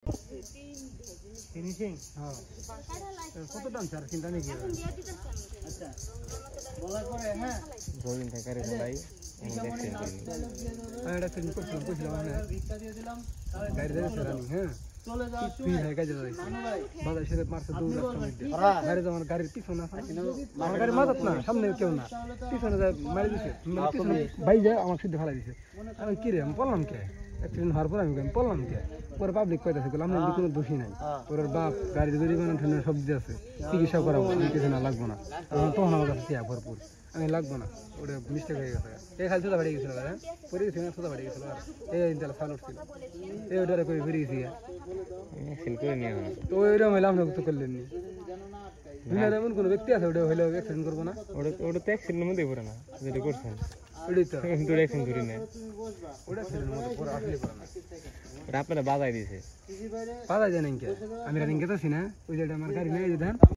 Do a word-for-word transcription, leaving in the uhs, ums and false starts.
finishing হ্যাঁ কত দাম স্যার চিন্তা নেই কি আচ্ছা বলার পরে হ্যাঁ জমিন থাকারে বলাই দেখছেন আমি এটা ফিল্ম করছিলাম কইছিলাম মানে ভিক্ষা দিয়ে দিলাম গাড়ি দিয়ে রানি হ্যাঁ চলে যাও তুই হয়ে গেছে বাজার সাথে মারছে দৌড় রাস্তা গাড়ি তোমার গাড়ির পিছনে আছে আমার গাড়ি মাথাত না সামনে কেউ না পিছনে যায় মারি দিছে ভাই যায় আমার সিদ্ধ ফেলাই দিছে আমি কি রে আমি বললাম কে অ্যাক্সিডেন্ট হওয়ার পর আমি বললাম কে পরে পাবলিক কইতাছে বললাম আমি কোনো দোষী নাই ওর বাপ গাড়ি গাড়ি বানানো সব দিয়ে আছে চিকিৎসা করাবো আমি কিছু না লাগবো না তখন আমার কাছে চেয়া ভরপুর আমি লাগবো না ওটা মিস্টেক হয়ে গেছে এই খালি সোদা বাড়ি গেছিল হ্যাঁ পরে গেছিল সোদা বাড়ি গেছিল এই তাহলে সাল উঠছিল এই ওটারে করে ফিরে গেছি তো ওইরকম হইলে আপনাকে তো করলেন নি দুনিয়ার এমন কোনো ব্যক্তি আছে ওটা হইলে অ্যাক্সিডেন্ট করবো না ওটা ওটা তো অ্যাক্সিডেন্টের মধ্যেই পড়ে না যেটা করছেন ওটাই তো কিন্তু অ্যাক্সিডেন্ট করি না ওটা অ্যাক্সিডেন্টের মধ্যে পরে আসলে পড়ে না ওটা আপনারা বাজাই দিয়েছে বাজাই জানেন কে আমি রানিং কে তো না ওই যেটা আমার গাড়ি নিয়ে যেতেন